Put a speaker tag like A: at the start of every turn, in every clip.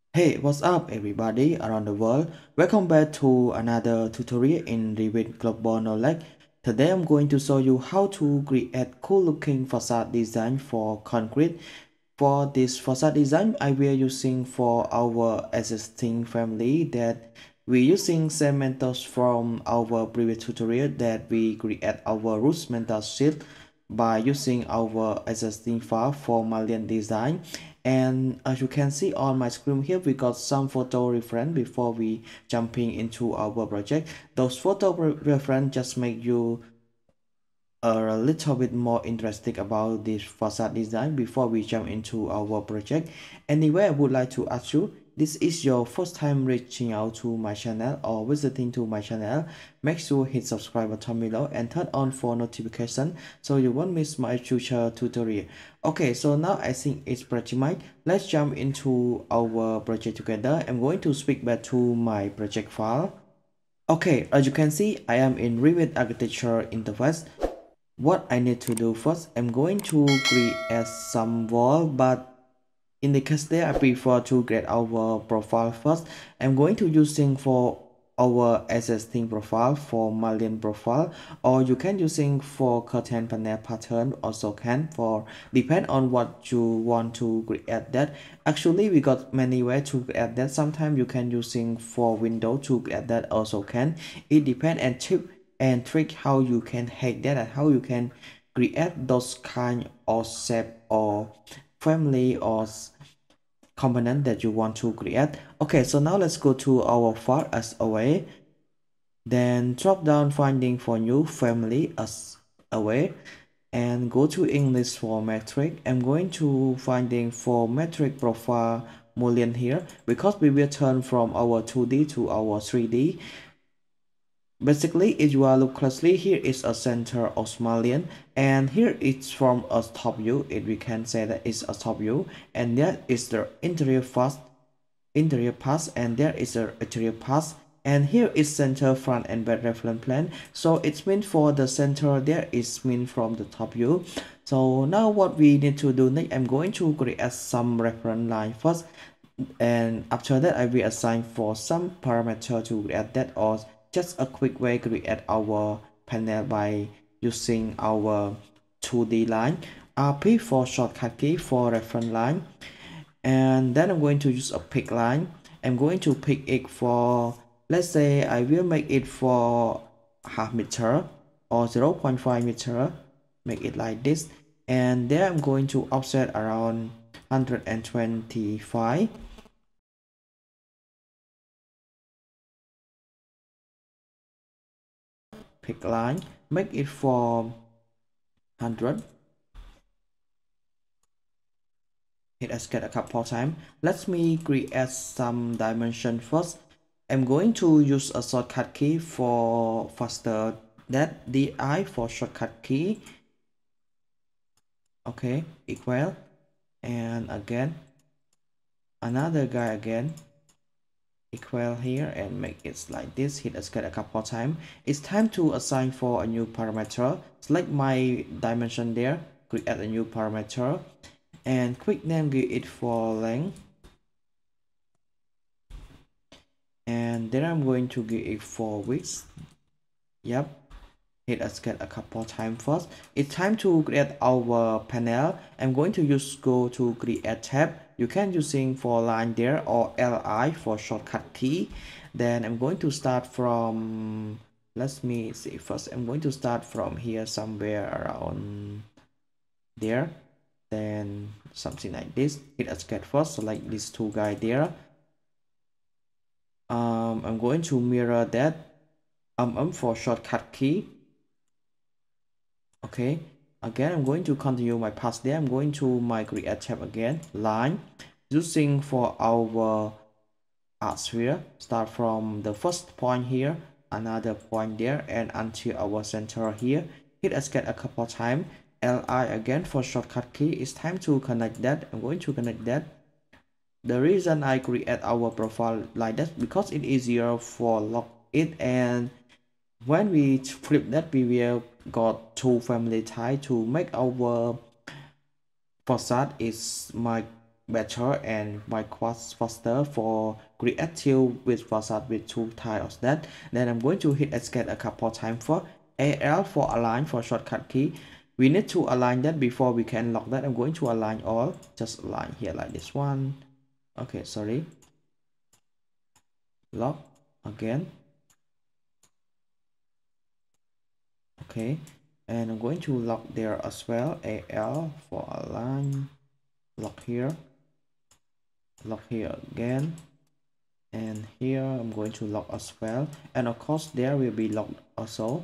A: Hey, what's up everybody around the world? Welcome back to another tutorial in Revit Global Knowledge. Today I'm going to show you how to create cool looking facade design for concrete. For this facade design, I will using for our existing family that we're using same methods from our previous tutorial that we create our roof metal sheet by using our existing file for Malian design. And as you can see on my screen here, we got some photo reference before we jumping into our project. Those photo reference just make you a little bit more interesting about this facade design before we jump into our project. Anyway, I would like to ask you, this is your first time reaching out to my channel or visiting to my channel, make sure hit subscribe button below and turn on for notification so you won't miss my future tutorial. Okay, so now I think it's pretty much. Let's jump into our project together. I'm going to speak back to my project file. Okay, as you can see, I am in Revit Architecture interface. What I need to do first, I'm going to create some wall, but in the case there I prefer to create our profile first. I'm going to using for our existing profile for Malian profile, or you can using for curtain panel pattern also can, for depend on what you want to create that. Actually we got many ways to create that. Sometimes you can using for window to create that also can. It depends and tip and trick how you can hack that and how you can create those kind of shape or family or component that you want to create. Okay, so now let's go to our file as array, then drop down finding for new family as array and go to English for metric. I'm going to finding for metric profile Boolean here because we will turn from our 2D to our 3D. Basically, if you are look closely, here is a center of Somalian, and here it's from a top view. If we can say that it's a top view, and that is the interior pass, and there is the exterior pass, and here is center front and back reference plane. So it's meant for the center there is meant from the top view. So now what we need to do next, I'm going to create some reference line first, and after that I will assign for some parameter to create that, or just a quick way create our panel by using our 2D line. RP for shortcut key for reference line, and then I'm going to use a pick line. I'm going to pick it for, let's say I will make it for half meter or 0.5 meter, make it like this, and there I'm going to offset around 125. Pick line, make it for 100, hit escape a couple times. Let me create some dimension first. I'm going to use a shortcut key for faster, that DI for shortcut key. Okay, equal, and again another guy again equal here, and make it like this, hit escape a couple times. It's time to assign for a new parameter. Select my dimension there, create a new parameter, and quick name, give it for length, and then I'm going to give it for width. Yep, hit escape a couple times first. It's time to create our panel. I'm going to use go to create tab. You can using for line there or LI for shortcut key. Then I'm going to start from, let me see first, I'm going to start from here somewhere around there, then something like this, hit escape first, select these two guys there. I'm going to mirror that for shortcut key. Okay, again I'm going to continue my path there. I'm going to my create tab again, line, using for our art sphere, start from the first point here, another point there, and until our center here, hit escape a couple times, LI again for shortcut key. It's time to connect that. I'm going to connect that. The reason I create our profile like that because it's easier for lock it, and when we flip that we will got two family type to make our facade is my better and quite faster for creative with facade with two tiles that. Then I'm going to hit escape a couple times for AL for align for shortcut key. We need to align that before we can lock that. I'm going to align all, just align here like this one. Okay, sorry, lock again. Okay, and I'm going to lock there as well. AL for align, lock here again, and here I'm going to lock as well, and of course there will be locked also.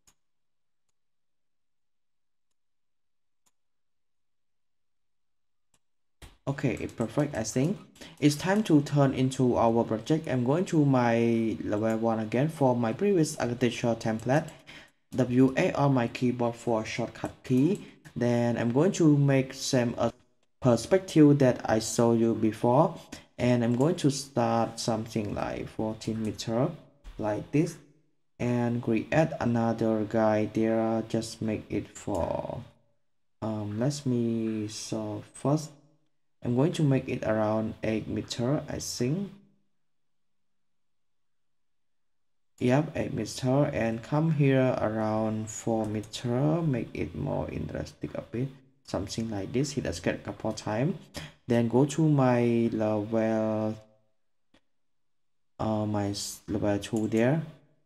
A: Okay, it's perfect. I think it's time to turn into our project. I'm going to my level 1 again for my previous architecture template. WA on my keyboard for shortcut key. Then I'm going to make same a perspective that I showed you before, and I'm going to start something like 14 meter like this, and create another guide there. Just make it for let me so first I'm going to make it around 8 meter, I think. Yep, 8 meter, and come here around 4 meter, make it more interesting a bit, something like this. Hit escape a couple times, then go to my level my level 2 there,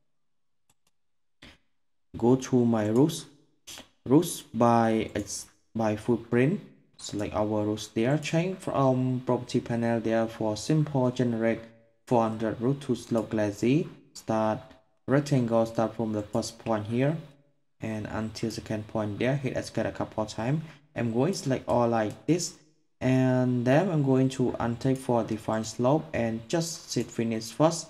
A: go to my roots by footprint, select our roots there, change from property panel there for simple generate 400 root to slope glassy, start rectangle, start from the first point here and until second point there, hit escape a couple times. I'm going to select all like this, and then I'm going to untick for define slope and just set finish first.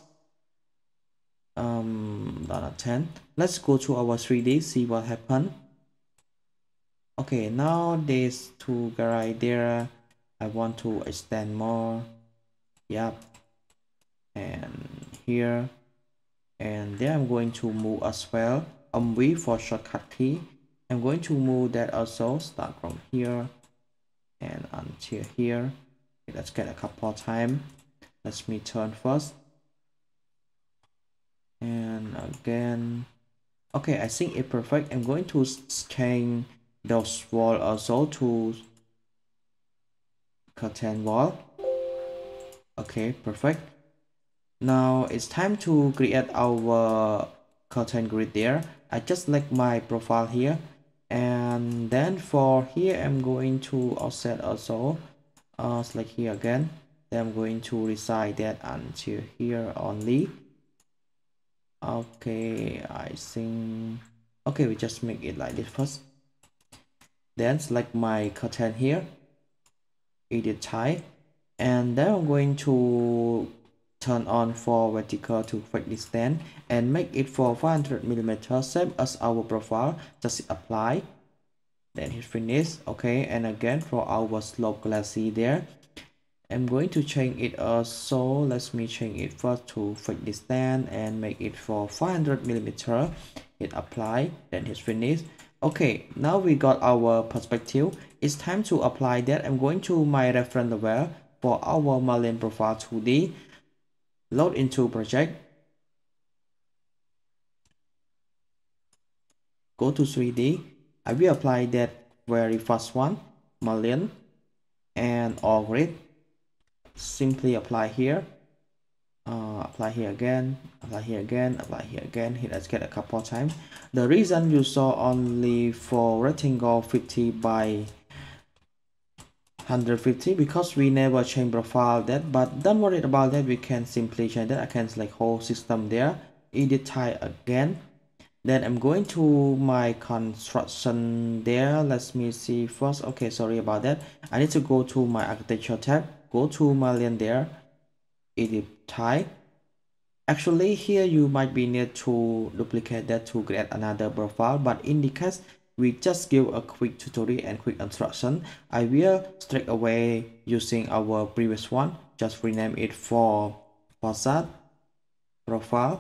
A: Done 10. Let's go to our 3D, see what happened. Okay, now these two garage there, I want to extend more. Yep, and here, and then I'm going to move as well. V for shortcut key. I'm going to move that also, start from here and until here. Okay, let's get a couple times. Let me turn first and again. Okay, I think it's perfect. I'm going to change those wall also to curtain wall. Okay, perfect. Now it's time to create our curtain grid there. I just like my profile here, and then for here I'm going to offset also, select here again. Then I'm going to resize that until here only. Okay, I think okay, we just make it like this first. Then select my curtain here, edit type, and then I'm going to turn on for vertical to fixed distance and make it for 500mm, same as our profile. Just apply, then hit finish. Okay, and again for our slope glassy there, I'm going to change it also. Let me change it first to fixed distance and make it for 500mm. Hit apply, then hit finish. Okay, now we got our perspective. It's time to apply that. I'm going to my reference level for our Marlin profile 2D. Load into project. Go to 3D. I will apply that very first one, Marlin, and all grid. Simply apply here. Apply here again, apply here again, apply here again. Hit escape a couple times. The reason you saw only for rectangle 50 by 150 because we never change profile that, but don't worry about that, we can simply change that. I can select whole system there, edit type again. Then I'm going to my construction there. Let me see first. Okay, sorry about that. I need to go to my architecture tab, go to Marlin there, edit type. Actually here you might be need to duplicate that to create another profile, but in the case we just give a quick tutorial and quick instruction, I will straight away using our previous one, just rename it for facade profile.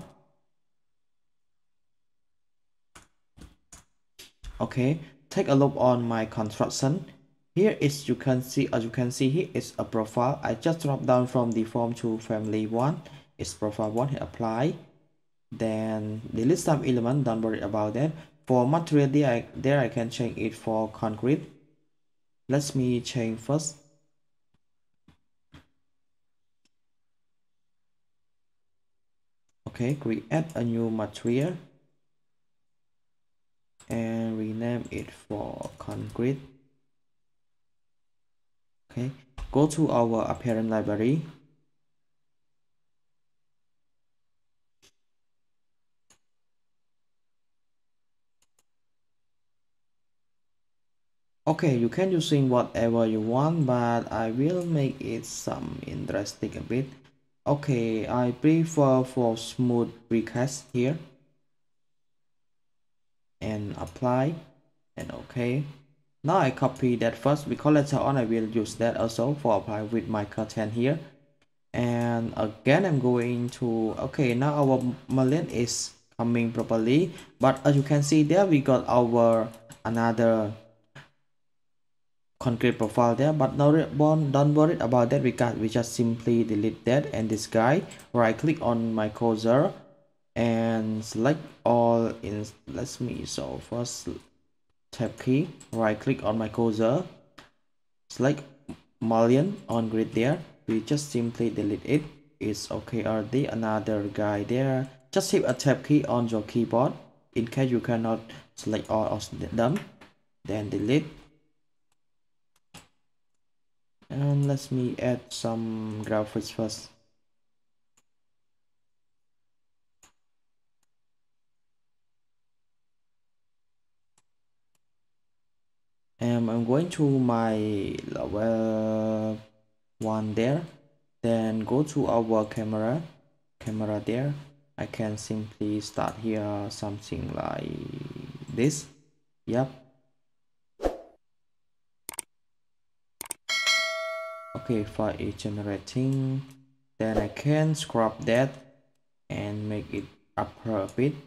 A: Okay, take a look on my construction. Here is you can see, as you can see here is a profile. I just drop down from the form to family one. It's profile one. Hit apply. Then delete some element. Don't worry about that. For material there I can change it for concrete. Let me change first. Okay, create a new material and rename it for concrete. Okay, go to our apparent library. Okay, you can using whatever you want, but I will make it some interesting a bit. Okay, I prefer for smooth recast here and apply and okay. Now I copy that first because later on I will use that also for apply with my curtain here. And again I'm going to, okay, now our mullion is coming properly, but as you can see there we got our another concrete profile there, but don't worry about that because we just simply delete that. And this guy, right click on my cursor and select all in, let me, so first tab key, right click on my cursor, select mullion on grid there, we just simply delete it. It's okay. Or the another guy there, just hit a tab key on your keyboard in case you cannot select all of them, then delete. And let me add some graphics first. And I'm going to my level 1 there, then go to our camera there. I can simply start here something like this. Yep. Okay, file is generating, then I can scrub that and make it upper a bit.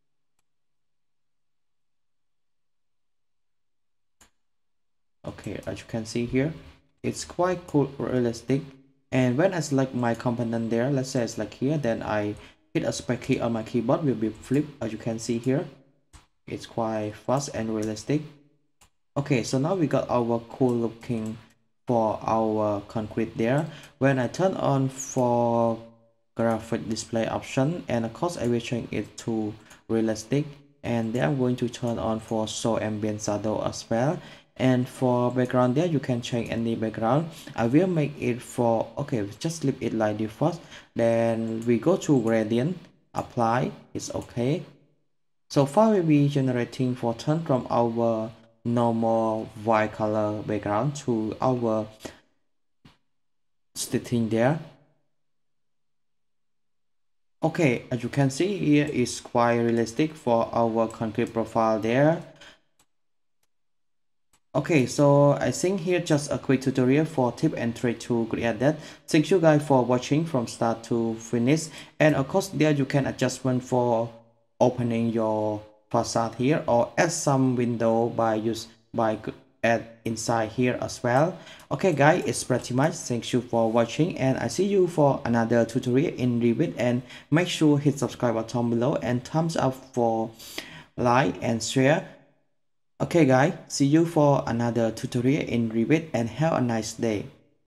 A: Okay, as you can see here, it's quite cool, realistic. And when I select my component there, let's say it's like here, then I hit a space key on my keyboard, will be flipped. As you can see here, it's quite fast and realistic. Okay, so now we got our cool looking for our concrete there. When I turn on for graphic display option, and of course I will change it to realistic, and then I'm going to turn on for show ambient shadow as well. And for background there, you can change any background. I will make it for, okay, just leave it like default. Then we go to gradient, apply, it's okay. So far we'll be generating for turn from our normal white color background to our stitching there. Okay, as you can see here is quite realistic for our concrete profile there. Okay, so I think here just a quick tutorial for tip and trick to create that. Thank you guys for watching from start to finish. And of course there you can adjustment for opening your facade here, or add some window by add inside here as well. Okay guys, it's pretty much. Thank you for watching, and I see you for another tutorial in Revit. And make sure hit subscribe button below and thumbs up for like and share. Okay guys, see you for another tutorial in Revit, and have a nice day.